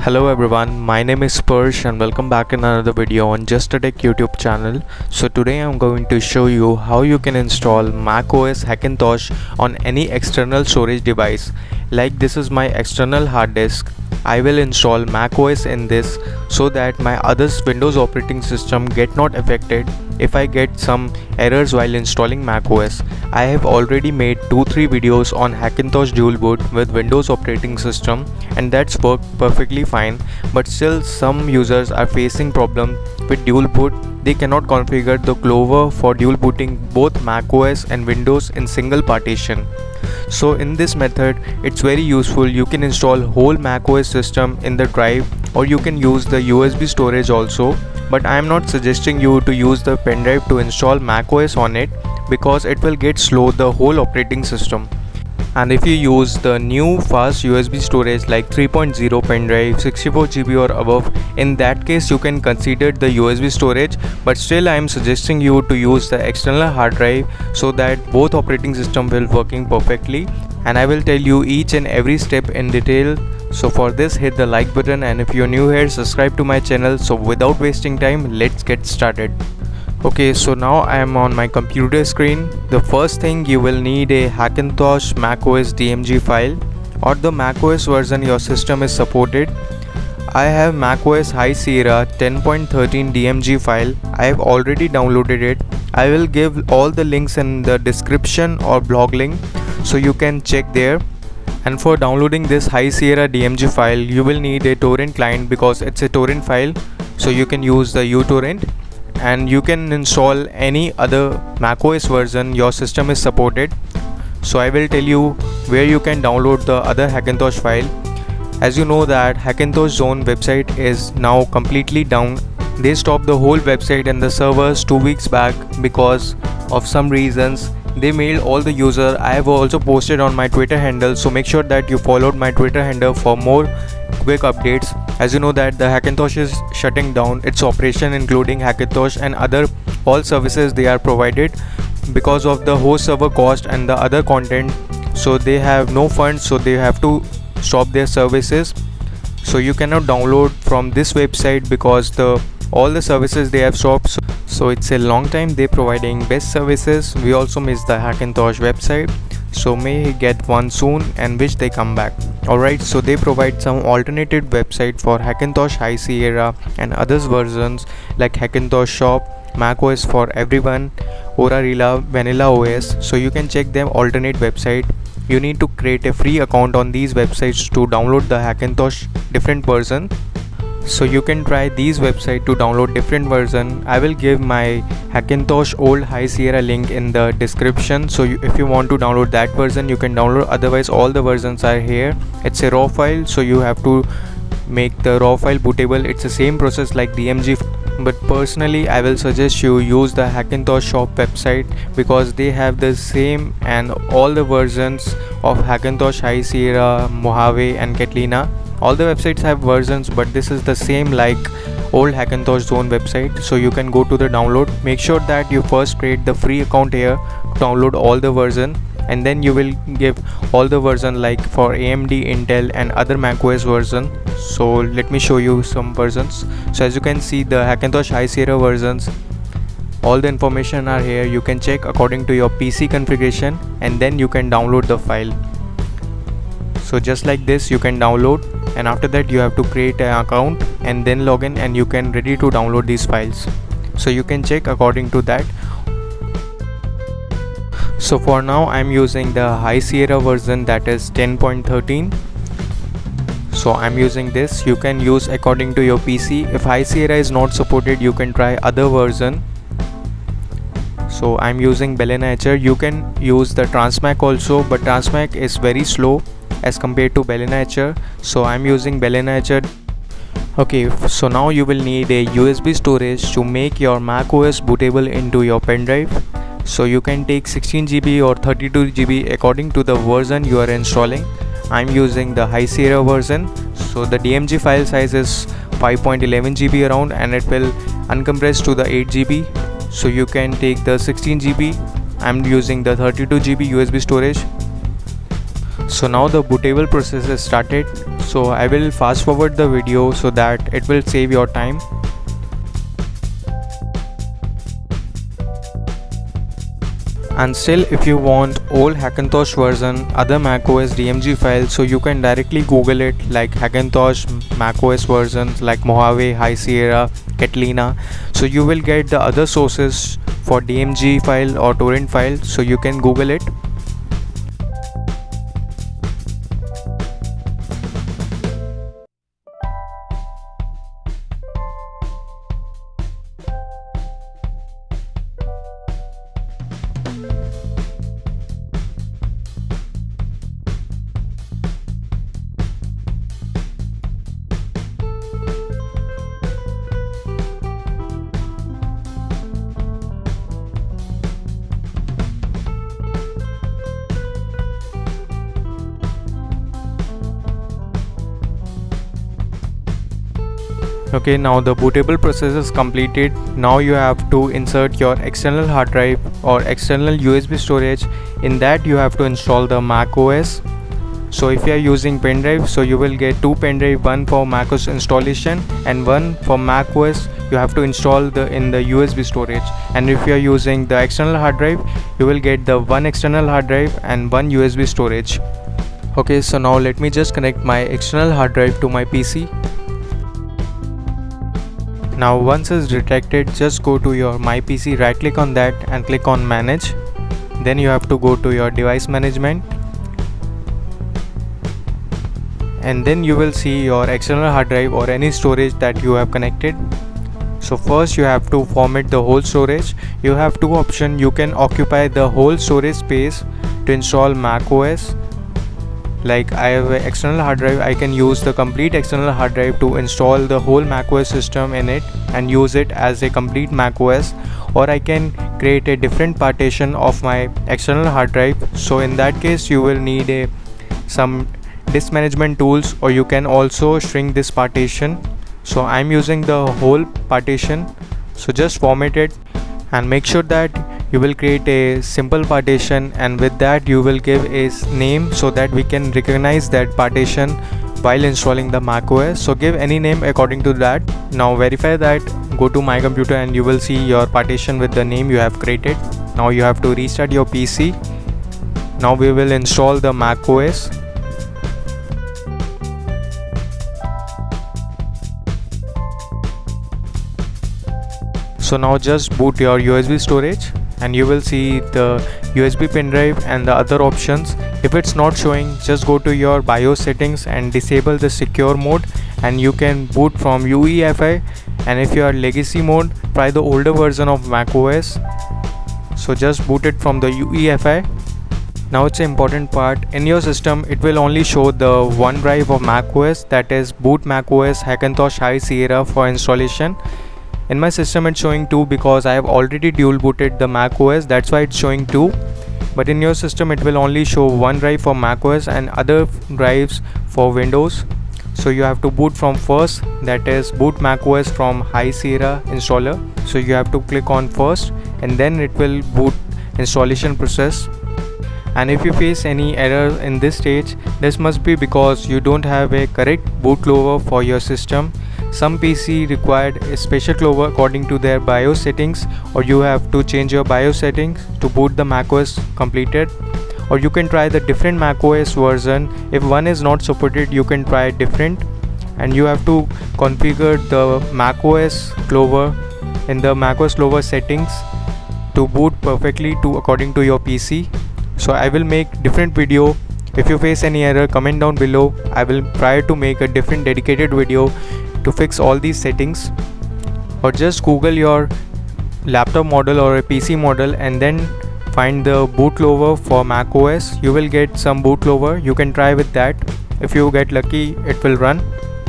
Hello everyone, my name is Spursh and welcome back in another video on Just a Tech YouTube channel. So today I'm going to show you how you can install macOS Hackintosh on any external storage device. Like this is my external hard disk. I will install macOS in this so that my other Windows operating system get not affected if I get some errors while installing macOS. I have already made 2-3 videos on Hackintosh dual boot with Windows operating system and that's worked perfectly fine, but still some users are facing problem with dual boot. They cannot configure the Clover for dual booting both macOS and Windows in single partition. So in this method it's very useful. You can install whole macOS system in the drive, or you can use the USB storage also, but I am not suggesting you to use the pen drive to install macOS on it because it will get slow the whole operating system. And if you use the new fast USB storage like 3.0 pen drive 64GB or above, in that case you can consider the USB storage, but still I am suggesting you to use the external hard drive so that both operating system will working perfectly, and I will tell you each and every step in detail. So for this, hit the like button, and if you're new here, subscribe to my channel. So without wasting time, let's get started. Okay, so now I am on my computer screen. The first thing you will need a Hackintosh macOS DMG file or the macOS version your system is supported. I have macOS High Sierra 10.13 DMG file. I have already downloaded it. I will give all the links in the description or blog link so you can check there. And for downloading this High Sierra DMG file, you will need a torrent client because it's a torrent file. So you can use the uTorrent, and you can install any other macOS version your system is supported. So I will tell you where you can download the other Hackintosh file. As you know that Hackintosh Zone website is now completely down. They stopped the whole website and the servers 2 weeks back because of some reasons. They mailed all the users. I have also posted on my Twitter handle, so make sure that you followed my Twitter handle for more quick updates. As you know that the Hackintosh is shutting down its operation, including Hackintosh and other all services they are provided because of the host server cost and the other content. So they have no funds, so they have to stop their services. So you cannot download from this website because all the services they have stopped. So it's a long time they providing best services. We also miss the Hackintosh website, so may get one soon and wish they come back. Alright, so they provide some alternative website for Hackintosh High Sierra and others versions like Hackintosh Shop, macOS for everyone, Aurora, Vanilla OS. So you can check them alternate website. You need to create a free account on these websites to download the Hackintosh different version. So you can try these websites to download different version. I will give my Hackintosh old High Sierra link in the description. So if you want to download that version, you can download. Otherwise all the versions are here. It's a raw file, so you have to make the raw file bootable. It's the same process like DMG, but personally I will suggest you use the Hackintosh shop website because they have the same and all the versions of Hackintosh High Sierra, Mojave and Catalina. All the websites have versions, but this is the same like old Hackintosh Zone website. So you can go to the download. Make sure that you first create the free account here to download all the version, and then you will give all the version like for AMD, Intel and other macOS version. So let me show you some versions. So as you can see, the Hackintosh High Sierra versions, all the information are here. You can check according to your PC configuration and then you can download the file. So just like this you can download, and after that you have to create an account and then log in, and you can ready to download these files. So you can check according to that. So for now I'm using the High Sierra version, that is 10.13. so I'm using this. You can use according to your PC. If High Sierra is not supported, you can try other version. So I'm using Balena HR. You can use the Transmac also, but Transmac is very slow as compared to Balena HR. So I'm using Balena HR. Okay, so now you will need a USB storage to make your macOS bootable into your pen drive. So you can take 16GB or 32GB according to the version you are installing. I'm using the High Sierra version. So the DMG file size is 5.11GB around, and it will uncompress to the 8GB. So you can take the 16GB. I'm using the 32GB USB storage. So now the bootable process is started. So I will fast forward the video so that it will save your time. And still, if you want old Hackintosh version other macOS DMG files, so you can directly Google it, like Hackintosh macOS versions like Mojave, High Sierra, Catalina. So you will get the other sources for DMG file or torrent file, so you can Google it. Okay, now the bootable process is completed. Now you have to insert your external hard drive or external USB storage. In that you have to install the macOS. So if you are using pen drive, so you will get two pen drive, one for macOS installation and one for macOS. You have to install in the USB storage. And if you are using the external hard drive, you will get the one external hard drive and one USB storage. Okay, so now let me just connect my external hard drive to my PC. Now once it's detected, just go to your My PC, right click on that and click on Manage. Then you have to go to your device management, and then you will see your external hard drive or any storage that you have connected. So first you have to format the whole storage. You have two options. You can occupy the whole storage space to install macOS. Like I have an external hard drive, I can use the complete external hard drive to install the whole macOS system in it and use it as a complete macOS, or I can create a different partition of my external hard drive. So in that case you will need some disk management tools, or you can also shrink this partition. So I'm using the whole partition. So just format it and make sure that you will create a simple partition, and with that you will give a name so that we can recognize that partition while installing the macOS. So give any name according to that. Now verify that, go to my computer and you will see your partition with the name you have created. Now you have to restart your PC. Now we will install the macOS. So now just boot your USB storage and you will see the USB pen drive and the other options. If it's not showing, just go to your BIOS settings and disable the secure mode, and you can boot from UEFI. And if you are legacy mode, try the older version of macOS. So just boot it from the UEFI. Now it's an important part. In your system it will only show the one drive of macOS, that is boot macOS Hackintosh High Sierra for installation. In my system it's showing 2 because I have already dual booted the macOS, that's why it's showing 2. But in your system it will only show one drive for macOS and other drives for Windows. So you have to boot from first, that is boot macOS from High Sierra installer. So you have to click on first and then it will boot installation process. And if you face any error in this stage, this must be because you don't have a correct bootloader for your system. Some PC required a special clover according to their BIOS settings, or you have to change your BIOS settings to boot the macOS completed. Or you can try the different macOS version. If one is not supported, you can try different, and you have to configure the macOS clover in the macOS clover settings to boot perfectly according to your PC. So I will make different video. If you face any error, comment down below. I will try to make a different dedicated video to fix all these settings. Or just Google your laptop model or a PC model and then find the bootloader for macOS. You will get some bootloader. You can try with that. If you get lucky, it will run.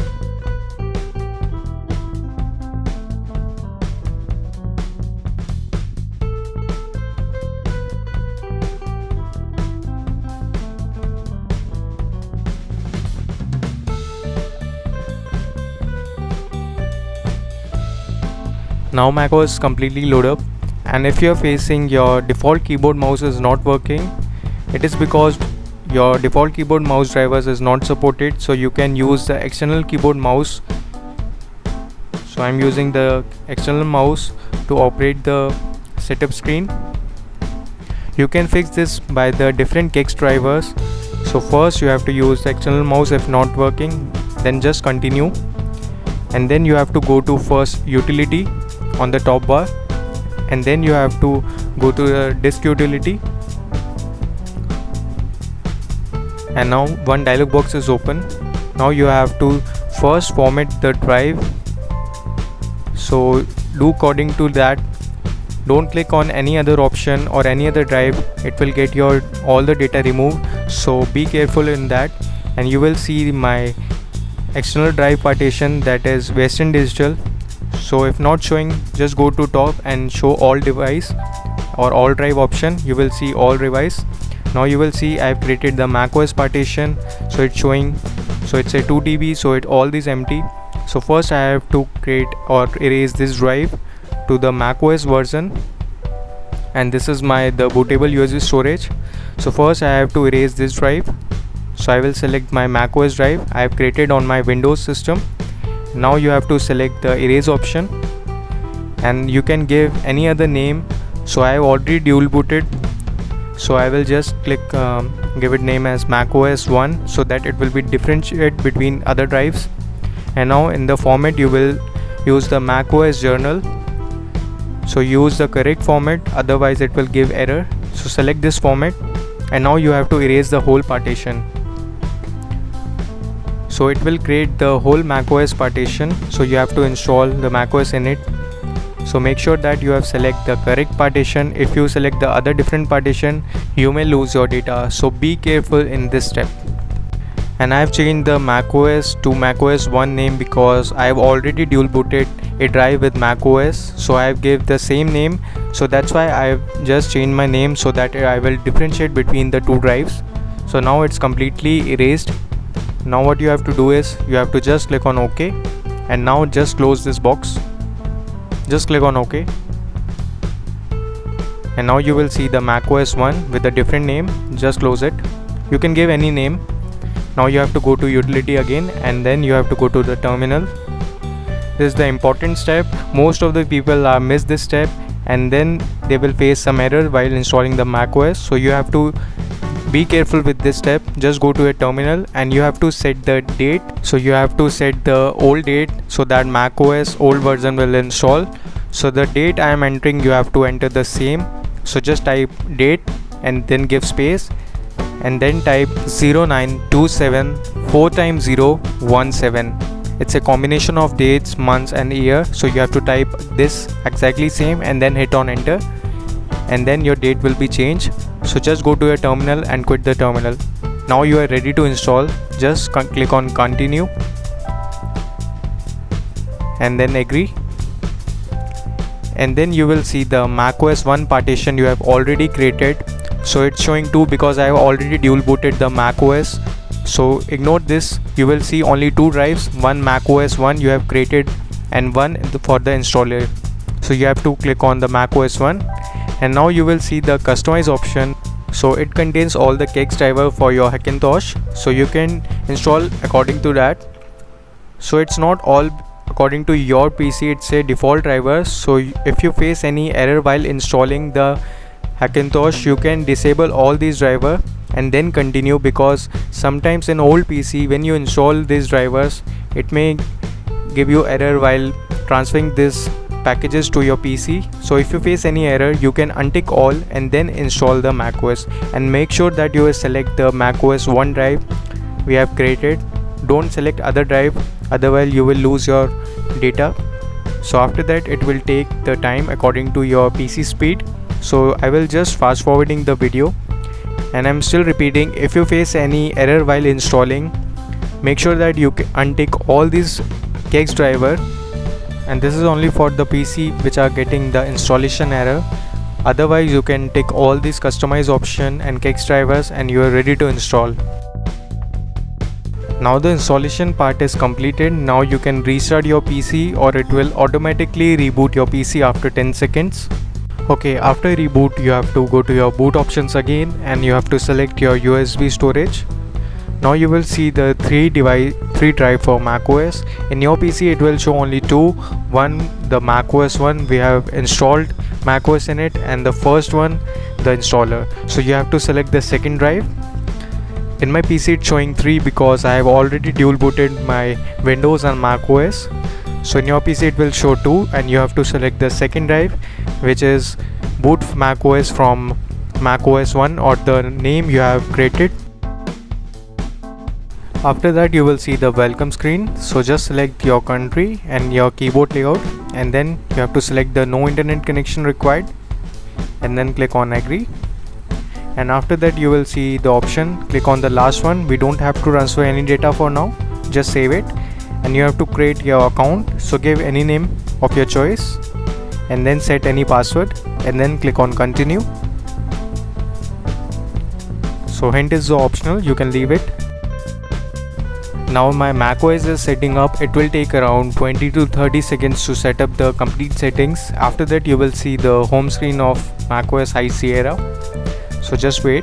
Now macOS is completely loaded up, and if you are facing your default keyboard mouse is not working, it is because your default keyboard mouse drivers is not supported, so you can use the external keyboard mouse. So I'm using the external mouse to operate the setup screen. You can fix this by the different Kex drivers. So first you have to use the external mouse. If not working, then just continue, and then you have to go to first utility on the top bar, and then you have to go to the disk utility, and now one dialog box is open. Now you have to first format the drive, so do according to that. Don't click on any other option or any other drive, it will get your all the data removed, so be careful in that. And you will see my external drive partition, that is Western Digital. So if not showing, just go to top and show all device or all drive option, you will see all device. Now you will see I have created the macOS partition, so it's showing, so it's a 2 TB, so it all is empty. So first I have to create or erase this drive to the macOS version, and this is the bootable USB storage. So first I have to erase this drive, so I will select my macOS drive I have created on my Windows system. Now you have to select the erase option, and you can give any other name. So I have already dual booted, so I will just click give it name as macOS 1, so that it will be differentiate between other drives. And now in the format you will use the macOS journal, so use the correct format, otherwise it will give error. So select this format, and now you have to erase the whole partition. So it will create the whole macOS partition, so you have to install the macOS in it. So make sure that you have select the correct partition. If you select the other different partition, you may lose your data, so be careful in this step. And I have changed the macOS to macOS 1 name because I have already dual booted a drive with macOS, so I have gave the same name. So that's why I have just changed my name, so that I will differentiate between the two drives. So now it's completely erased. Now what you have to do is you have to just click on OK, and now just close this box. Just click on OK, and now you will see the macOS 1 with a different name. Just close it. You can give any name. Now you have to go to utility again, and then you have to go to the terminal. This is the important step. Most of the people miss this step, and then they will face some error while installing the macOS. So you have to be careful with this step. Just go to a terminal, and you have to set the date. So you have to set the old date, so that macOS old version will install. So the date I am entering, you have to enter the same. So just type date and then give space, and then type 0927 4 times 0 17. It's a combination of dates, months and year, so you have to type this exactly same and then hit on enter, and then your date will be changed. So just go to a terminal and quit the terminal. Now you are ready to install. Just click on continue and then agree, and then you will see the macOS 1 partition you have already created. So it's showing 2 because I have already dual booted the macOS. So ignore this. You will see only 2 drives, one macOS 1 you have created and one for the installer. So you have to click on the macOS 1, and now you will see the customize option. So it contains all the Kex driver for your Hackintosh, so you can install according to that. So it's not all according to your PC, it's a default driver. So if you face any error while installing the Hackintosh, you can disable all these driver and then continue, because sometimes in old PC when you install these drivers, it may give you error while transferring these packages to your PC. So if you face any error, you can untick all and then install the macOS, and make sure that you will select the macOS 1 drive we have created. Don't select other drive, otherwise you will lose your data. So after that it will take the time according to your PC speed. So I will just fast forwarding the video, and I'm still repeating, if you face any error while installing, make sure that you untick all these Kex driver, and this is only for the PC which are getting the installation error. Otherwise you can tick all these customize option and Kex drivers, and you are ready to install. Now the installation part is completed. Now you can restart your PC, or it will automatically reboot your PC after 10 seconds. Okay, after reboot you have to go to your boot options again and you have to select your USB storage. Now you will see the three drive for macOS. In your PC it will show only two. One, the macOS one, we have installed macOS in it, and the first one, the installer. So you have to select the second drive. In my PC it's showing 3 because I have already dual booted my Windows and macOS. So in your PC it will show 2 and you have to select the second drive, which is boot macOS from macOS 1 or the name you have created. After that you will see the welcome screen. So just select your country and your keyboard layout, and then you have to select the no internet connection required and then click on agree. And after that you will see the option, click on the last one. We don't have to transfer any data for now, just save it. And you have to create your account, so give any name of your choice and then set any password and then click on continue. So hint is optional, you can leave it. Now my macOS is setting up. It will take around 20 to 30 seconds to set up the complete settings. After that you will see the home screen of macOS High Sierra. So just wait.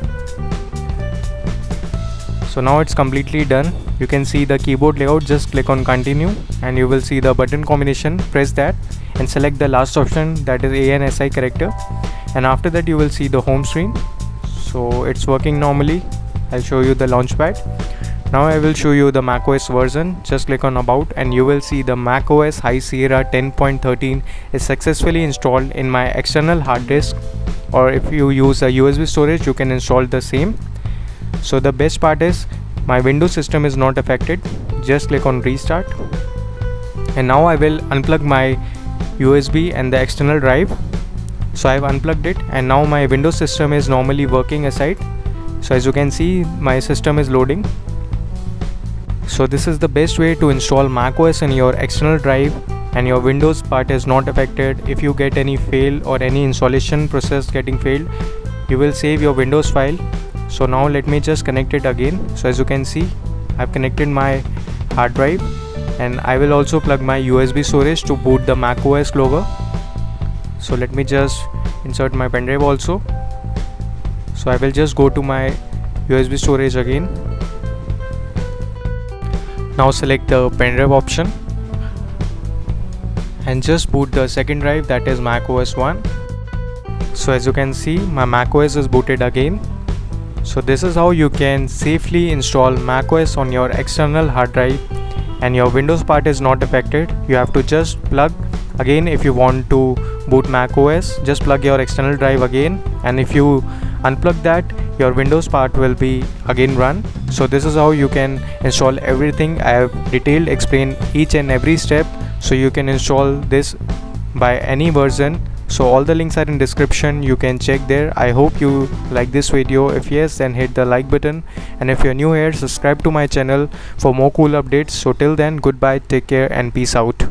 So now it's completely done. You can see the keyboard layout. Just click on continue and you will see the button combination. Press that and select the last option, that is ANSI character, and after that you will see the home screen. So it's working normally. I'll show you the launchpad. Now I will show you the macOS version. Just click on about and you will see the macOS High Sierra 10.13 is successfully installed in my external hard disk, or if you use a USB storage you can install the same. So the best part is my Windows system is not affected. Just click on restart, and now I will unplug my USB and the external drive. So I have unplugged it and now my Windows system is normally working aside. So as you can see, my system is loading. So this is the best way to install macOS in your external drive and your Windows part is not affected. If you get any fail or any installation process getting failed, you will save your Windows file. So now let me just connect it again. So as you can see, I've connected my hard drive and I will also plug my USB storage to boot the macOS Clover. So let me just insert my pen drive also. So I will just go to my USB storage again. Now select the pen drive option and just boot the second drive, that is macOS 1. So as you can see, my macOS is booted again. So this is how you can safely install macOS on your external hard drive and your Windows part is not affected. You have to just plug again. If you want to boot macOS, just plug your external drive again, and if you unplug that, your Windows part will be again run. So this is how you can install everything. I have detailed explained each and every step, so you can install this by any version. So all the links are in description, you can check there. I hope you like this video. If yes, then hit the like button, and if you're new here, subscribe to my channel for more cool updates. So till then, goodbye, take care and peace out.